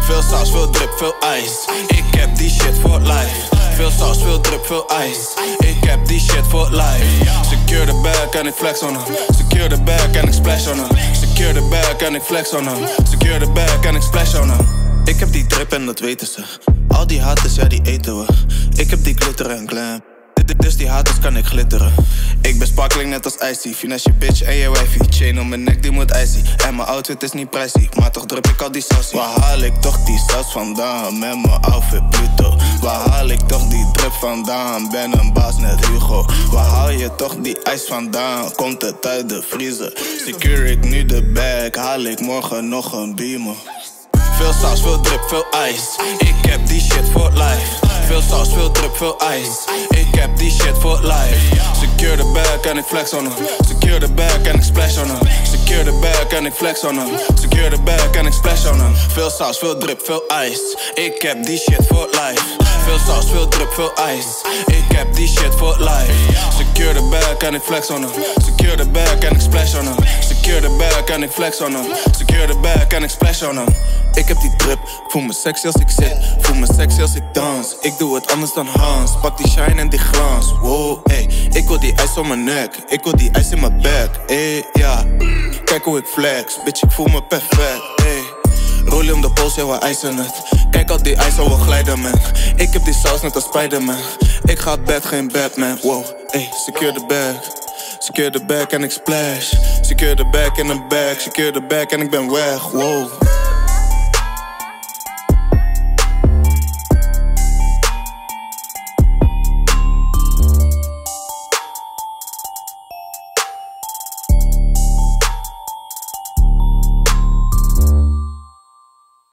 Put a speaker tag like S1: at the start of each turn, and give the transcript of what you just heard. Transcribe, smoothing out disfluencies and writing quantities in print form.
S1: Veel saus, veel drip, veel ijs. Ik heb die shit voor life. Veel saus, veel drip, veel ijs. Ik heb die shit voor life. Secure the bag en ik flex on hem. Secure the bag en ik splash on hem. Secure the bag en ik flex on hem. Secure the bag en ik splash on hem. Ik heb die drip en dat weten ze. Al die haters, ja die eten we. Ik heb die glitter en glam. Dus die haters kan ik glitteren. Ik ben sparkling net als Icy. Finesse je bitch en je wifey. Chain om mijn nek die moet icy. En mijn outfit is niet pricey, maar toch drip ik al die sausie. Waar haal ik toch die saus vandaan? Met mijn outfit Pluto. Waar haal ik toch die drip vandaan? Ben een baas net Hugo. Waar haal je toch die ijs vandaan? Komt het uit de vriezer? Secure ik nu de bag? Haal ik morgen nog een beamer? Veel saus, veel drip, veel ijs. Ik heb die shit voor life. Veel saus, veel drip, veel ijs. Ik heb die shit voor life. Secure the bag en ik flex on hem. Secure the bag en ik splash on hem. Secure the bag en ik flex on hem. Secure the bag en ik splash on hem. Veel saus, veel drip, veel ijs. Ik heb die shit voor life. Veel saus, veel drip, veel ijs. Ik heb die shit voor life. Secure the bag en ik flex on hem. Secure the bag en ik splash on hem. Secure the bag en ik flex on hem. Secure the bag en ik splash on hem. Ik heb die drip, voel me sexy als ik zit. Voel me sexy als ik dans. Ik doe het anders dan Hans. Pak die shine en die glans. Wow, ey. Ik wil die ijs om mijn nek. Ik wil die ijs in mijn bek. Ey, ja. Kijk hoe ik flex. Bitch, ik voel me perfect. Ey. Rollie om de pols, ja, we ijzen het. Kijk al die ijs, al we glijden, man. Ik heb die saus net als Spider-Man. Ik ga het bed, geen Batman. Wow, ey. Secure the bag. Secure the bag en ik splash. Secure the bag in een bag. Secure the bag en ik ben weg. Wow.